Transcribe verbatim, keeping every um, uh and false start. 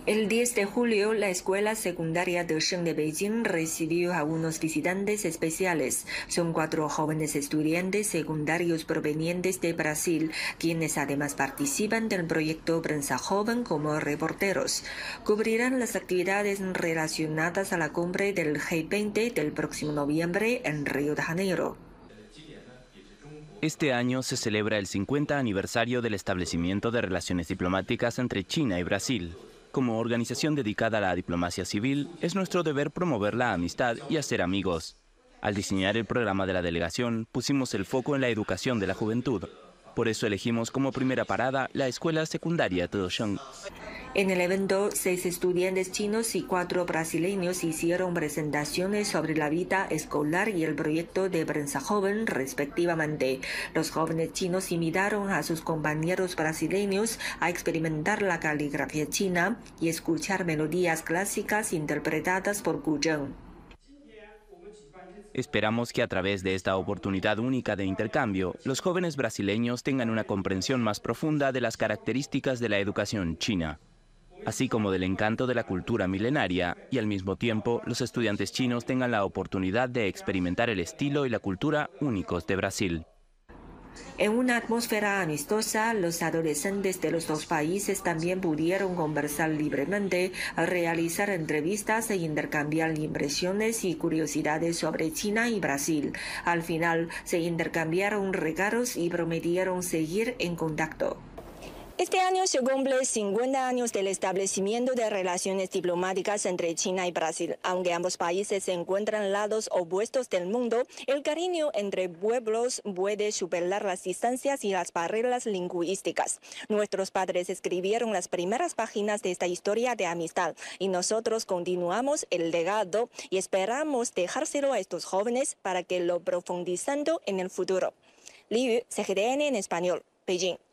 El diez de julio, la Escuela Secundaria Desheng de Beijing recibió a unos visitantes especiales. Son cuatro jóvenes estudiantes secundarios provenientes de Brasil, quienes además participan del proyecto Prensa Joven como reporteros. Cubrirán las actividades relacionadas a la cumbre del G veinte del próximo noviembre en Río de Janeiro. Este año se celebra el cincuenta aniversario del establecimiento de relaciones diplomáticas entre China y Brasil. Como organización dedicada a la diplomacia civil, es nuestro deber promover la amistad y hacer amigos. Al diseñar el programa de la delegación, pusimos el foco en la educación de la juventud. Por eso elegimos como primera parada la escuela secundaria Desheng. En el evento, seis estudiantes chinos y cuatro brasileños hicieron presentaciones sobre la vida escolar y el proyecto de Prensa Joven, respectivamente. Los jóvenes chinos invitaron a sus compañeros brasileños a experimentar la caligrafía china y escuchar melodías clásicas interpretadas por Gu Zheng. Esperamos que a través de esta oportunidad única de intercambio, los jóvenes brasileños tengan una comprensión más profunda de las características de la educación china, así como del encanto de la cultura milenaria, y al mismo tiempo los estudiantes chinos tengan la oportunidad de experimentar el estilo y la cultura únicos de Brasil. En una atmósfera amistosa, los adolescentes de los dos países también pudieron conversar libremente, realizar entrevistas e intercambiar impresiones y curiosidades sobre China y Brasil. Al final, se intercambiaron regalos y prometieron seguir en contacto. Este año se cumple cincuenta años del establecimiento de relaciones diplomáticas entre China y Brasil. Aunque ambos países se encuentran lados opuestos del mundo, el cariño entre pueblos puede superar las distancias y las barreras lingüísticas. Nuestros padres escribieron las primeras páginas de esta historia de amistad y nosotros continuamos el legado y esperamos dejárselo a estos jóvenes para que lo profundizando en el futuro. Li Yu, C G T N en español, Beijing.